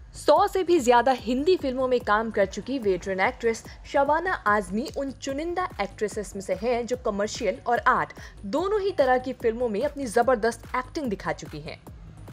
100 से भी ज्यादा हिंदी फिल्मों में काम कर चुकी वेटरन एक्ट्रेस शबाना आजमी उन चुनिंदा एक्ट्रेसेस में से हैं जो कमर्शियल और आर्ट दोनों ही तरह की फिल्मों में अपनी जबरदस्त एक्टिंग दिखा चुकी हैं।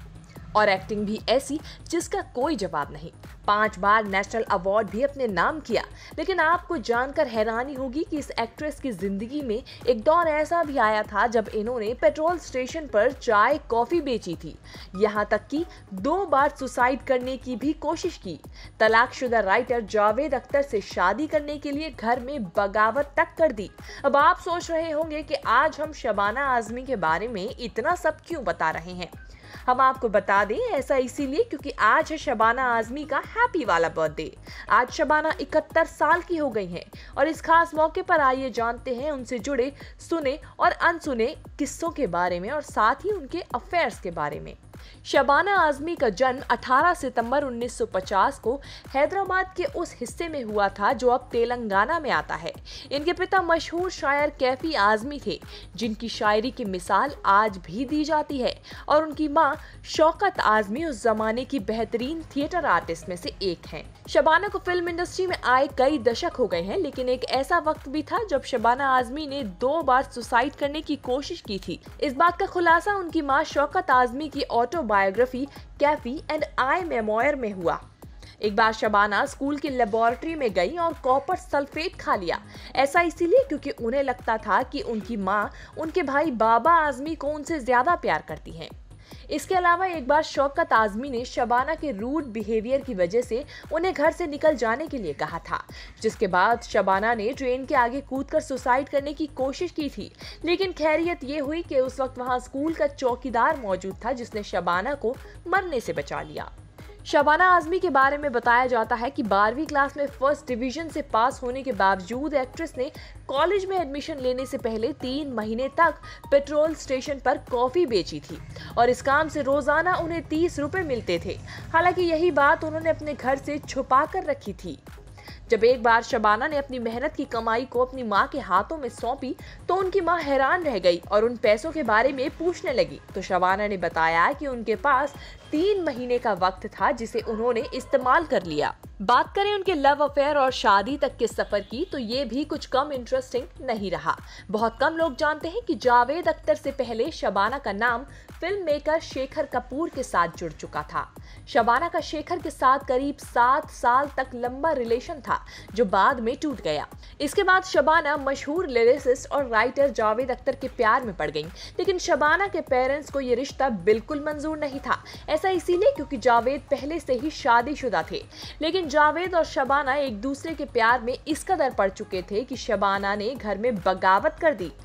और एक्टिंग भी ऐसी जिसका कोई जवाब नहीं। 5 बार नेशनल अवार्ड भी अपने नाम किया। लेकिन आपको जानकर हैरानी होगी कि इस एक्ट्रेस की जिंदगी में एक दौर ऐसा भी आया था जब इन्होंने पेट्रोल स्टेशन पर चाय कॉफी बेची थी। यहाँ तक कि 2 बार सुसाइड करने की भी कोशिश की। तलाकशुदा राइटर जावेद अख्तर से शादी करने के लिए घर में बगावत तक कर दी। अब आप सोच रहे होंगे कि आज हम शबाना आजमी के बारे में इतना सब क्यों बता रहे हैं। हम आपको बता दें, ऐसा इसीलिए क्योंकि आज है शबाना आजमी का हैप्पी वाला बर्थडे। आज शबाना 71 साल की हो गई हैं और इस खास मौके पर आइए जानते हैं उनसे जुड़े सुने और अनसुने किस्सों के बारे में और साथ ही उनके अफेयर्स के बारे में। शबाना आजमी का जन्म 18 सितंबर 1950 को हैदराबाद के उस हिस्से में हुआ था जो अब तेलंगाना में आता है। इनके पिता मशहूर शायर कैफी आजमी थे, जिनकी शायरी की मिसाल आज भी दी जाती है, और उनकी मां शौकत आजमी उस जमाने की बेहतरीन थिएटर आर्टिस्ट में से एक हैं। शबाना को फिल्म इंडस्ट्री में आए कई दशक हो गए हैं, लेकिन एक ऐसा वक्त भी था जब शबाना आजमी ने 2 बार सुसाइड करने की कोशिश की थी। इस बात का खुलासा उनकी मां शौकत आजमी की autobiography Kaifi and I memoir में हुआ। एक बार शबाना स्कूल की लेबोरेटरी में गई और कॉपर सल्फेट खा लिया। ऐसा इसीलिए क्योंकि उन्हें लगता था कि उनकी मां उनके भाई बाबा आजमी को उनसे ज्यादा प्यार करती हैं। इसके अलावा एक बार शौकत आजमी ने शबाना के रूड बिहेवियर की वजह से उन्हें घर से निकल जाने के लिए कहा था, जिसके बाद शबाना ने ट्रेन के आगे कूदकर सुसाइड करने की कोशिश की थी। लेकिन खैरियत ये हुई कि उस वक्त वहां स्कूल का चौकीदार मौजूद था, जिसने शबाना को मरने से बचा लिया। शबाना आजमी के बारे में बताया जाता है कि 12वीं क्लास में फर्स्ट डिवीजन से पास होने के बावजूद एक्ट्रेस ने कॉलेज में एडमिशन लेने से पहले 3 महीने तक पेट्रोल स्टेशन पर कॉफी बेची थी और इस काम से रोजाना उन्हें 30 रुपए मिलते थे। हालांकि यही बात उन्होंने अपने घर से छुपा कर रखी थी। जब एक बार शबाना ने अपनी मेहनत की कमाई को अपनी मां के हाथों में सौंपी तो उनकी मां हैरान रह गई और उन पैसों के बारे में पूछने लगी। तो शबाना ने बताया कि उनके पास 3 महीने का वक्त था जिसे उन्होंने इस्तेमाल कर लिया। बात करें उनके लव अफेयर और शादी तक के सफर की तो ये भी कुछ कम इंटरेस्टिंग नहीं रहा। बहुत कम लोग जानते हैं कि जावेद अख्तर से पहले शबाना का नाम फिल्म मेकर शेखर कपूर के साथ जुड़ चुका था। शबाना का शेखर के साथ करीब 7 साल तक लंबा रिलेशन था जो बाद में टूट गया। इसके बाद शबाना मशहूर लिरिसिस्ट और राइटर जावेद अख्तर के प्यार में पड़ गई। लेकिन शबाना के पेरेंट्स को ये रिश्ता बिल्कुल मंजूर नहीं था। ऐसा इसीलिए क्योंकि जावेद पहले से ही शादीशुदा थे। लेकिन जावेद और शबाना एक दूसरे के प्यार में इस कदर पड़ चुके थे कि शबाना ने घर में बगावत कर दी।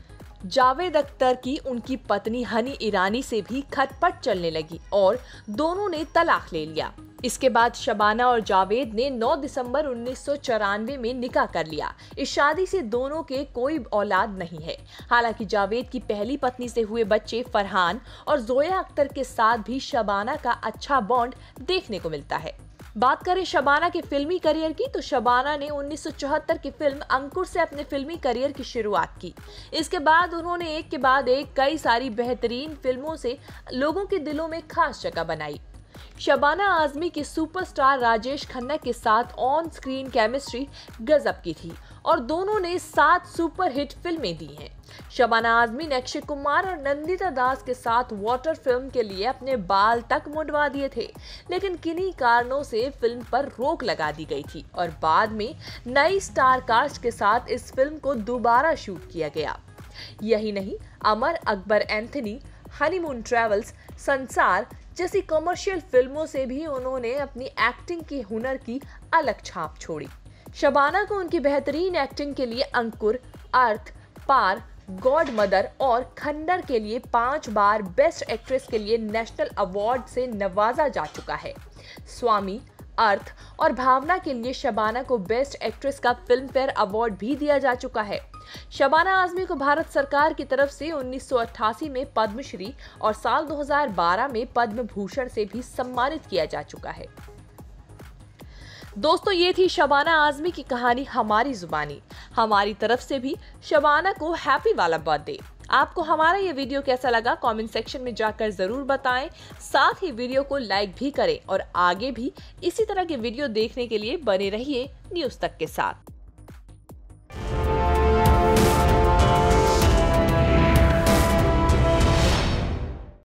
जावेद अख्तर की उनकी पत्नी हनी ईरानी से भी खटपट चलने लगी और दोनों ने तलाक ले लिया। इसके बाद शबाना और जावेद ने 9 दिसंबर 1994 में निकाह कर लिया। इस शादी से दोनों के कोई औलाद नहीं है। हालांकि जावेद की पहली पत्नी से हुए बच्चे फरहान और जोया अख्तर के साथ भी शबाना का अच्छा बॉन्ड देखने को मिलता है। बात करें शबाना के फिल्मी करियर की तो शबाना ने 1974 की फिल्म अंकुर से अपने फिल्मी करियर की शुरुआत की। इसके बाद उन्होंने एक के बाद एक कई सारी बेहतरीन फिल्मों से लोगों के दिलों में खास जगह बनाई। शबाना आजमी के सुपरस्टार राजेश खन्ना के साथ ऑन स्क्रीन केमिस्ट्री गजब की थी और दोनों ने 7 सुपरहिट फिल्में दी हैं। शबाना आजमी ने अक्षय कुमार और नंदिता दास के साथ वाटर फिल्म के लिए अपने बाल तक मुंडवा दिए थे, लेकिन किन्हीं कारणों से फिल्म पर रोक लगा दी गई थी और बाद में नई स्टार कास्ट के साथ इस फिल्म को दोबारा शूट किया गया। यही नहीं, Amar Akbar Anthony, honeymoon travels, Sansar जैसी कमर्शियल फिल्मों से भी उन्होंने अपनी एक्टिंग के हुनर की अलग छाप छोड़ी। शबाना को उनकी बेहतरीन एक्टिंग के लिए अंकुर, अर्थ, पार, गॉड मदर और खंडर के लिए 5 बार बेस्ट एक्ट्रेस के लिए नेशनल अवार्ड से नवाजा जा चुका है। स्वामी, अर्थ और भावना के लिए शबाना को बेस्ट एक्ट्रेस का फिल्म फेयर अवार्ड भी दिया जा चुका है। शबाना आजमी को भारत सरकार की तरफ से 1988 में पद्मश्री और साल 2012 में पद्म भूषण से भी सम्मानित किया जा चुका है। दोस्तों, ये थी शबाना आजमी की कहानी हमारी जुबानी। हमारी तरफ से भी शबाना को हैप्पी वाला बर्थडे। आपको हमारा ये वीडियो कैसा लगा कमेंट सेक्शन में जाकर जरूर बताएं। साथ ही वीडियो को लाइक भी करें और आगे भी इसी तरह के वीडियो देखने के लिए बने रहिए न्यूज़ तक के साथ।